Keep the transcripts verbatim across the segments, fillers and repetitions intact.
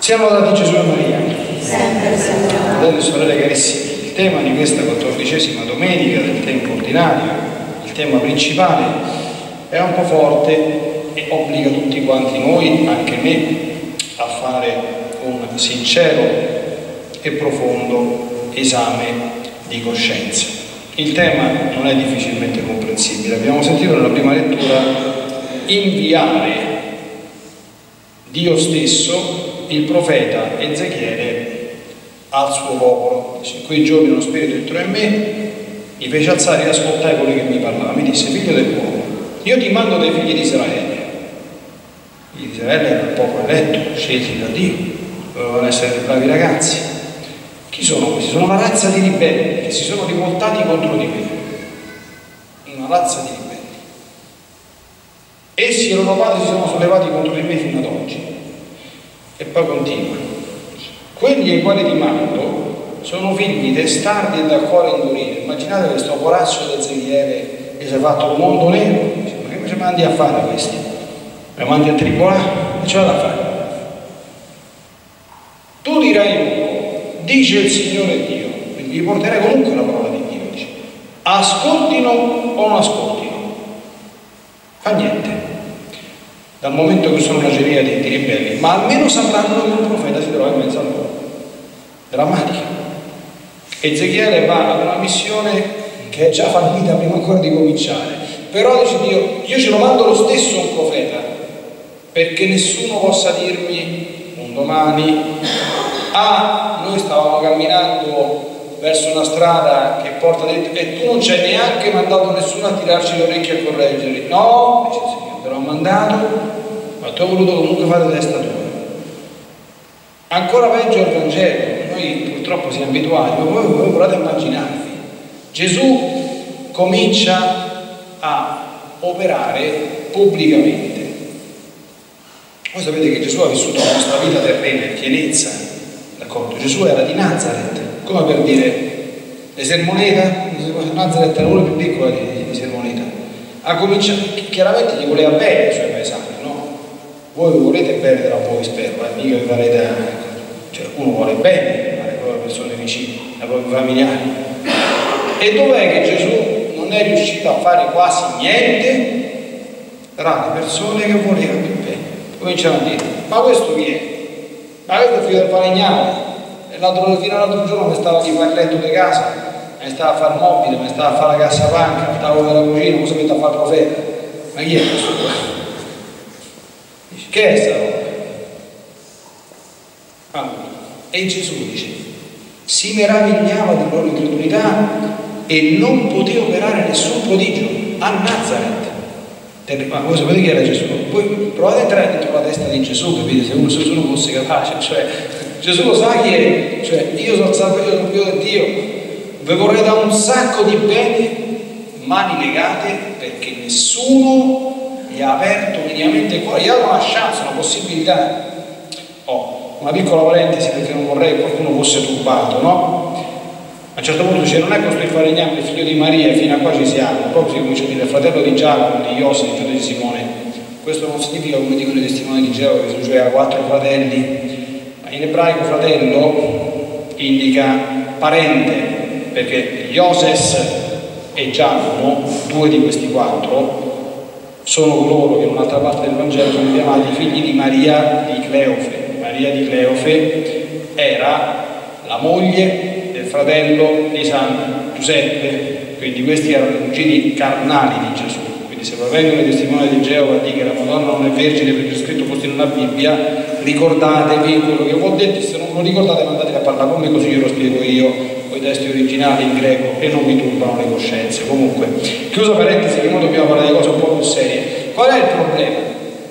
Siamo dati Gesù e Maria. Sempre, sempre. Fratelli e sorelle carissimi, il tema di questa quattordicesima domenica del tempo ordinario, il tema principale, è un po' forte e obbliga tutti quanti noi, anche me, a fare un sincero e profondo esame di coscienza. Il tema non è difficilmente comprensibile. Abbiamo sentito nella prima lettura inviare Dio stesso, il profeta Ezechiele, al suo popolo. In quei giorni uno spirito entrò in me, mi fece alzare e ascoltai quello che mi parlava. Mi disse: figlio dell'uomo, io ti mando dei figli di Israele. I figli di Israele erano il popolo eletto, scelti da Dio, dovevano essere dei bravi ragazzi. Chi sono questi? Sono una razza di ribelli che si sono rivoltati contro di me. Una razza di ribelli. Essi e i loro padri si sono sollevati contro di me fino ad oggi. E poi continua: quelli ai quali ti mando sono figli testardi e dal cuore indurito. Immaginate questo coraggio di Ezechiele che si è fatto un mondo nero. Dice: ma che ci mandi a fare questi? Mi mandi a tribolare? Che ce vado a fare? Tu dirai: dice il Signore Dio, quindi vi porterai comunque la parola di Dio. Dice: ascoltino o non ascoltino, fa niente, dal momento che sono una geriade di ribelli, ma almeno sapranno che un profeta si trova in mezzo a loro. Drammatica. Ezechiele va ad una missione che è già fallita prima ancora di cominciare, però dice Dio: io ce lo mando lo stesso un profeta, perché nessuno possa dirmi un domani: ah, noi stavamo camminando verso una strada che porta dentro e tu non ci hai neanche mandato nessuno a tirarci le orecchie a correggerli. No, dice il Signore, te l'ho mandato, ma tu hai voluto comunque fare testa tua. Ancora peggio al Vangelo. Noi purtroppo siamo abituati, ma voi, voi provate a immaginarvi, Gesù comincia a operare pubblicamente. Voi sapete che Gesù ha vissuto la nostra vita terrena in pienezza, d'accordo? Gesù era di Nazareth, come per dire, le Sermoneta, Nazareth era una più piccola di, di Sermoneta. Ha cominciato, chiaramente gli voleva bene ai suoi paesani, no? Voi volete bene tra voi, spero, eh? Mica vi farete, cioè uno vuole bene alle proprie persone vicine, ai propri familiari. E dov'è che Gesù non è riuscito a fare quasi niente tra le persone che voleva più bene? Cominciano a dire: ma questo chi è? Ma questo è figlio del falegname, e l'altro, fino all'altro giorno mi stava a fare il letto di casa, mi stava a fare il mobile, mi stava a fare la cassapanca, il tavolo della cucina, cosa mette a fare il profeta? Ma chi è questo qua? Dice: che è sta roba? Allora, e Gesù dice, si meravigliava della loro incredulità e non poteva operare nessun prodigio a Nazareth. Ma voi sapete chi era Gesù? Poi provate a entrare dentro la testa di Gesù, capite? Se uno, se uno fosse capace, cioè Gesù lo sa chi è, cioè io sono salvo, io sono figlio di Dio, vi vorrei dare un sacco di beni, mani legate, perché nessuno gli ha aperto minimamente il cuore, gli ha dato una chance, una possibilità. Oh, una piccola parentesi, perché non vorrei che qualcuno fosse turbato, no? A un certo punto dice: non è questo il falegname, il figlio di Maria, fino a qua ci siamo. Proprio si comincia a dire: il fratello di Giacomo, di Iose, di Giuda di Simone. Questo non significa, come dicono i testimoni di Geova, che Gesù aveva quattro fratelli, ma in ebraico fratello indica parente, perché Ioses e Giacomo, due di questi quattro, sono coloro che in un'altra parte del Vangelo sono chiamati figli di Maria di Cleofe. Maria di Cleofe era la moglie del fratello di San Giuseppe, quindi questi erano i cugini carnali di Gesù. Quindi se provengono i testimoni di Geova a dire che la Madonna non è vergine perché è scritto così nella Bibbia, ricordatevi quello che vi ho detto, se non lo ricordate mandatevi a parlare con me, così io lo spiego io con i testi originali in greco e non vi turbano le coscienze. Comunque, chiusa parentesi, che noi dobbiamo parlare di cose un po' più serie. Qual è il problema?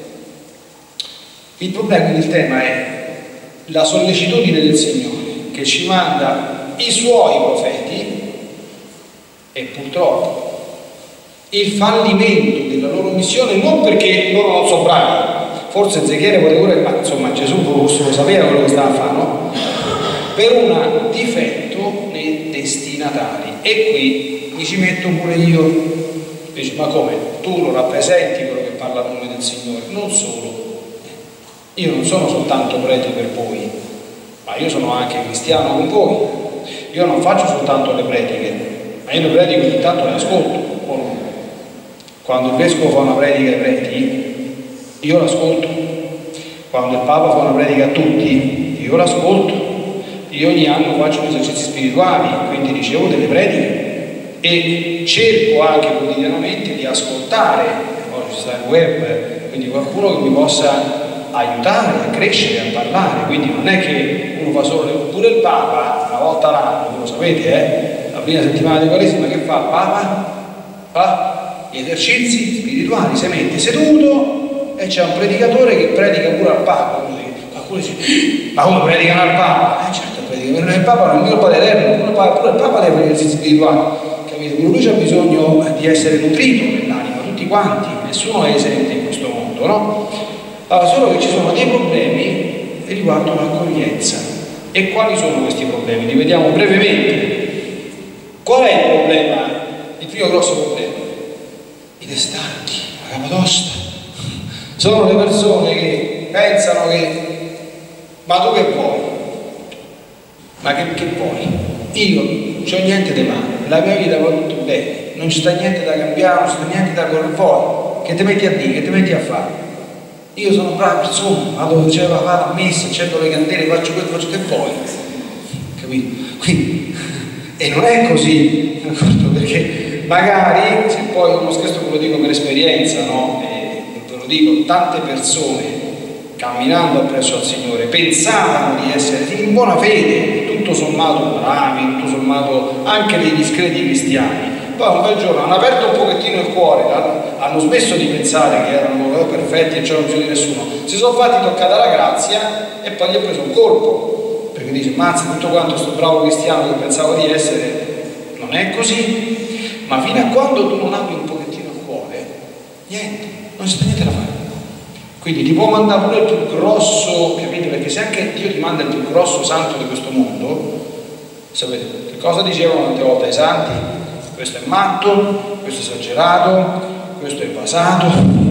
Il problema, quindi il tema è la sollecitudine del Signore che ci manda i suoi profeti e purtroppo il fallimento della loro missione, non perché loro non sono bravi, forse Ezechiele poteva pure, ma insomma Gesù lo sapeva quello che stava a fare, no? Per un difetto nei destinatari. E qui mi ci metto pure io. Dici: ma come? Tu lo rappresenti quello che parla a nome del Signore? Non solo. Io non sono soltanto prete per voi, ma io sono anche cristiano con voi. Io non faccio soltanto le prediche, ma io le prediche ogni tanto le ascolto, o no? Quando il vescovo fa una predica ai preti, io l'ascolto. Quando il Papa fa una predica a tutti, io l'ascolto. Io ogni anno faccio esercizi spirituali, quindi ricevo delle prediche e cerco anche quotidianamente di ascoltare. Poi ci sta il web, quindi qualcuno che mi possa aiutare a crescere, a parlare. Quindi non è che uno fa solo, pure il Papa una volta l'anno, voi lo sapete, eh? La prima settimana di Quaresima che fa il Papa? Fa gli esercizi spirituali, si mette seduto e c'è un predicatore che predica pure al Papa. Qualcuno dice, ma come predicano al Papa? Eh certo, predicano, il Papa non è il Padre Eterno, pure il Papa deve fare gli esercizi spirituali, capito? Pure lui c'ha bisogno di essere nutrito nell'anima, tutti quanti, nessuno è esente in questo mondo, no? Allora, solo che ci sono dei problemi riguardo l'accoglienza. E quali sono questi problemi? Li vediamo brevemente. Qual è il problema? Il primo grosso problema? I testanti, la capatosta. Sono le persone che pensano che ma tu che vuoi? Ma che, che vuoi? Io non c'ho niente di male, la mia vita va tutto bene, non ci sta niente da cambiare, non ci sta niente da correre fuori. Che ti metti a dire, che ti metti a fare? Io sono brava persona, vado diceva vado a messa, accendo le candele, faccio quello, faccio che vuoi, capito? Quindi, e non è così, d'accordo? Perché magari, se poi uno scherzo ve lo dico per esperienza, no? E ve lo dico, tante persone camminando appresso al Signore pensavano di essere in buona fede, tutto sommato bravi, tutto sommato anche dei discreti cristiani. Poi un bel giorno hanno aperto un pochettino il cuore, hanno smesso di pensare che erano perfetti e c'erano bisogno di nessuno, si sono fatti toccare la grazia e poi gli è preso un colpo, perché dice mazza tutto quanto sto bravo cristiano che pensavo di essere non è così. Ma fino a quando tu non apri un pochettino il cuore, niente, non c'è niente da fare. Quindi ti può mandare pure il più grosso, capite? Perché se anche Dio ti manda il più grosso santo di questo mondo, sapete che cosa dicevano tante volte ai santi? Questo è matto, questo è esagerato, questo è basato,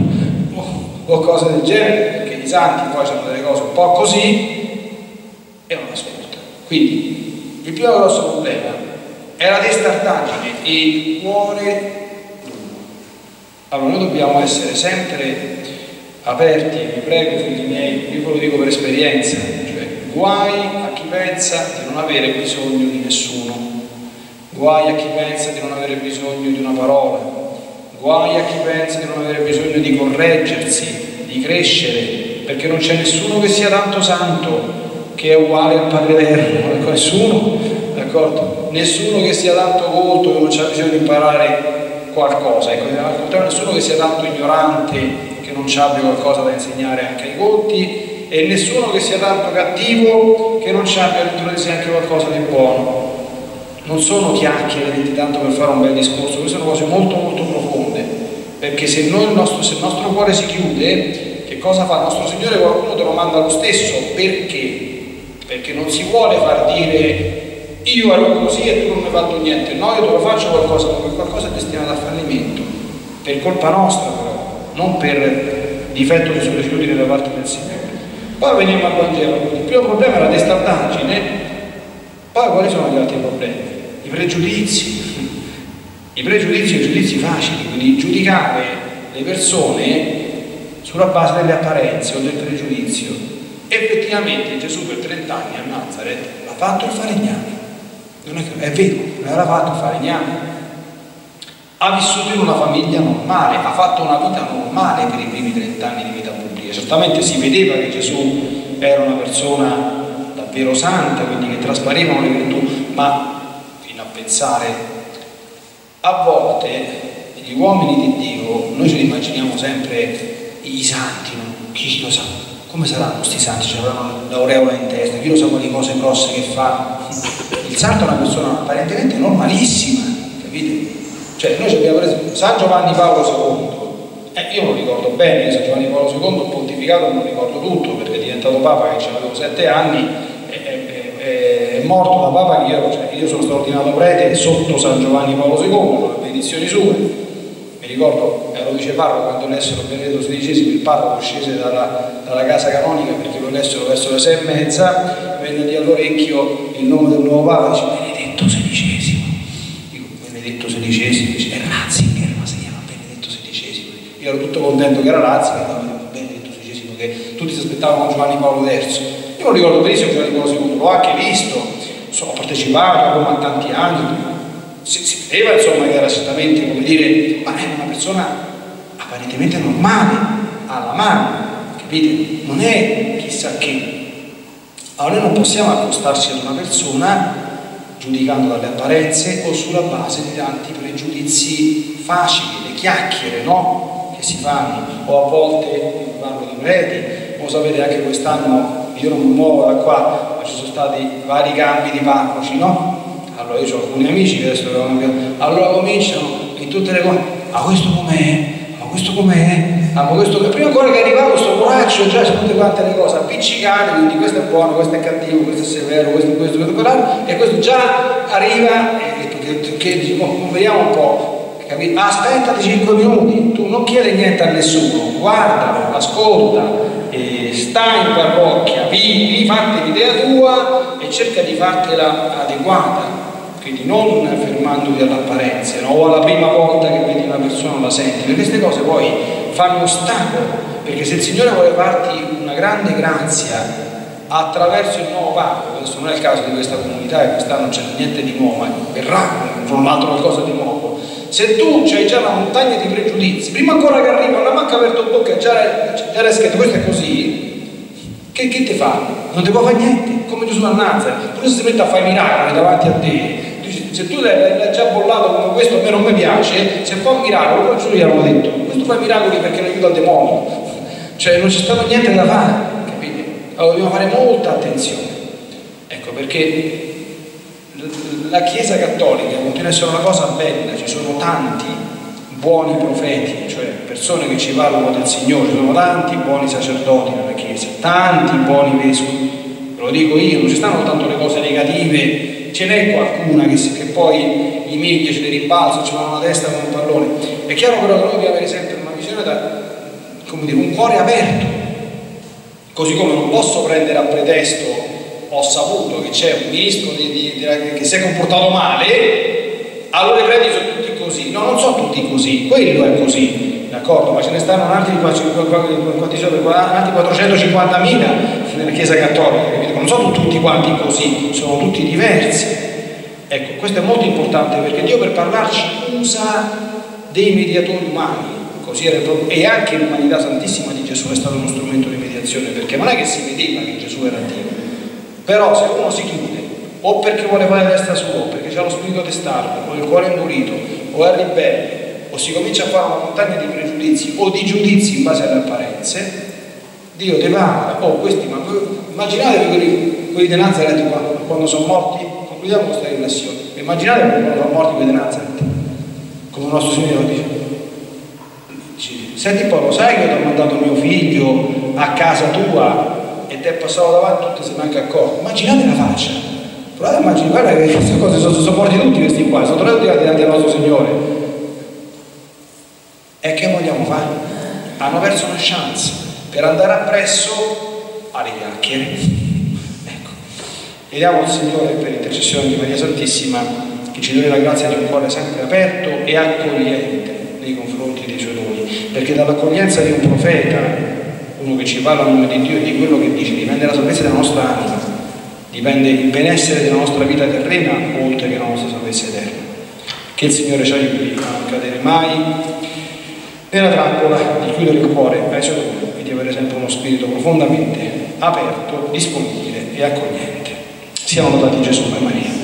o cose del genere, perché i santi poi sono delle cose un po' così e non ascoltano. Quindi il più grosso problema è la testardaggine e il cuore duro. Allora noi dobbiamo essere sempre aperti, vi prego figli miei, io ve lo dico per esperienza, cioè guai a chi pensa di non avere bisogno di nessuno, guai a chi pensa di non avere bisogno di una parola, guai a chi pensa di non avere bisogno di correggersi, di crescere, perché non c'è nessuno che sia tanto santo che è uguale al Padre Eterno, nessuno, d'accordo? Nessuno che sia tanto colto che non c'ha bisogno di imparare qualcosa, ecco, al contrario nessuno che sia tanto ignorante che non ci abbia qualcosa da insegnare anche ai colti e nessuno che sia tanto cattivo che non ci abbia dentro di sé anche qualcosa di buono. Non sono chiacchiere dette tanto per fare un bel discorso, queste sono cose molto molto profonde, perché se, noi il, nostro, se il nostro cuore si chiude, che cosa fa? Il nostro Signore qualcuno te lo manda lo stesso, perché? Perché non si vuole far dire io ero così e tu non mi hai fatto niente, no, io te lo faccio qualcosa, perché qualcosa è destinato a fallimento, per colpa nostra però, non per difetto di sollecitudine da parte del Signore. Poi veniamo al Vangelo, il primo problema è la testardaggine, poi quali sono gli altri problemi? I pregiudizi, i pregiudizi e i giudizi facili, quindi giudicare le persone sulla base delle apparenze o del pregiudizio. Effettivamente Gesù per trent'anni a Nazareth ha fatto il falegname, non è, che, è vero, l'aveva fatto il falegname. Ha vissuto in una famiglia normale, ha fatto una vita normale per i primi trent'anni di vita pubblica. Certamente si vedeva che Gesù era una persona davvero santa, quindi che trasparivano le virtù, ma fino a pensare, a volte gli uomini di Dio, noi ce li immaginiamo sempre i santi, no? Chi lo sa? Come saranno questi santi? Ci avranno l'aureola in testa, chi lo sa quali cose grosse che fanno? Il santo è una persona apparentemente normalissima, capite? Cioè noi ci abbiamo preso San Giovanni Paolo secondo, eh, io non ricordo bene, San Giovanni Paolo secondo, pontificato non ricordo tutto, perché è diventato Papa che avevo sette anni, è, è, è, è morto da Papa che io, cioè, io sono stato ordinato prete sotto San Giovanni Paolo secondo, con le benedizioni sue, ricordo, eh, lo dice Parroco, quando lessero Benedetto sedicesimo, il parroco scese dalla, dalla casa canonica perché lo lessero verso le sei e mezza, venne all'orecchio il nome del nuovo Papa, dice Benedetto sedicesimo. Dico, Benedetto sedicesimo, dice era Ratzinger, ma si chiama Benedetto sedicesimo. Io ero tutto contento che era Ratzinger, ma Benedetto sedicesimo, che tutti si aspettavano Giovanni Paolo terzo. Io lo ricordo benissimo Giovanni Paolo secondo, l'ho anche visto, ho partecipato come a tanti anni. Si, si vedeva insomma che era certamente, come dire, ma è una persona apparentemente normale, alla mano, capite? Non è chissà che. Allora noi non possiamo accostarci ad una persona giudicando dalle apparenze o sulla base di tanti pregiudizi facili, le chiacchiere, no? Che si fanno, o a volte, parlo di preti, o sapete anche quest'anno, io non mi muovo da qua, ma ci sono stati vari cambi di parroci, no? Allora io ho alcuni amici che adesso allora cominciano in tutte le cose, ma questo com'è? Ma questo com'è? Ah, ma questo prima ancora che arrivava questo poraccio già c'è tutte quante le cose appiccicate, quindi questo è buono, questo è cattivo, questo è severo, questo è questo, questo è quello, e questo già arriva e che diciamo, vediamo un po', capito? Aspettati cinque minuti, tu non chiedi niente a nessuno, guardalo, ascolta, eh, stai in parrocchia, vivi, fatti l'idea tua e cerca di fartela adeguata. Quindi non fermandoti all'apparenza, no? O alla prima volta che vedi una persona la senti, perché queste cose poi fanno ostacolo, perché se il Signore vuole farti una grande grazia attraverso il nuovo Papa, questo non è il caso di questa comunità e quest'anno non c'è niente di nuovo, ma verrà un altro qualcosa di nuovo. Se tu c'hai già una montagna di pregiudizi, prima ancora che arriva, non ha manco aperto bocca, già era scritto questo è così, che, che ti fa? Non ti può fare niente, come Gesù a Nazareth, pure se si mette a fare miracoli davanti a te. Se tu l'hai già bollato come questo a me non mi piace, se fa un miracolo, poi gli hanno detto, questo fa miracoli perché non aiuta il demonio, cioè non c'è stato niente da fare, capite? Allora dobbiamo fare molta attenzione, ecco perché la Chiesa Cattolica continua a essere una cosa bella, ci sono tanti buoni profeti, cioè persone che ci parlano del Signore, ci sono tanti buoni sacerdoti nella Chiesa, tanti buoni vescovi, ve lo dico io, non ci stanno tanto le cose negative. Ce n'è qualcuna che, che poi i media ce le rimbalzano, ci fanno la testa come un pallone. È chiaro però che noi dobbiamo avere sempre una visione da, come dire, un cuore aperto, così come non posso prendere a pretesto, ho saputo che c'è un ministro di, di, di, che si è comportato male, allora i preti sono tutti così. No, non sono tutti così, quello è così, d'accordo? Ma ce ne stanno altri quattrocentocinquantamila nella Chiesa Cattolica, capito? Non sono tutti quanti così, sono tutti diversi. Ecco, questo è molto importante perché Dio per parlarci usa dei mediatori umani, così era proprio, e anche l'umanità santissima di Gesù è stato uno strumento di mediazione, perché non è che si vedeva che Gesù era Dio, però se uno si chiude, o perché vuole fare la testa sua, o perché ha lo spirito testardo, o il cuore indurito, o è ribelle, o si comincia a fare una montagna di pregiudizi o di giudizi in base alle apparenze, Dio ti parla. Oh, questi, ma immaginatevi quelli, quelli di Nazareth quando sono morti, concludiamo questa riflessione, immaginate quando sono morti quelli di Nazareth, come il nostro Signore dice, dice senti poi, lo sai che ti ho mandato mio figlio a casa tua e ti è passato davanti, tutti si manca accorto. Immaginate la faccia, provate a immaginare, guarda che queste cose sono, sono morti tutti questi qua, sono tutti davanti al nostro Signore. E che vogliamo fare? Hanno perso una chance per andare appresso alle chiacchiere. Ecco, chiediamo al Signore per intercessione di Maria Santissima che ci doni la grazia di un cuore sempre aperto e accogliente nei confronti dei suoi doni, perché dall'accoglienza di un profeta, uno che ci parla a nome di Dio e di quello che dice, dipende la salvezza della nostra anima, dipende il benessere della nostra vita terrena oltre che la nostra salvezza eterna. Che il Signore ci aiuti a non cadere mai nella trappola di chiudere il cuore ai suoi doni e di avere sempre uno spirito profondamente aperto, disponibile e accogliente. Siamo lodati Gesù e Maria.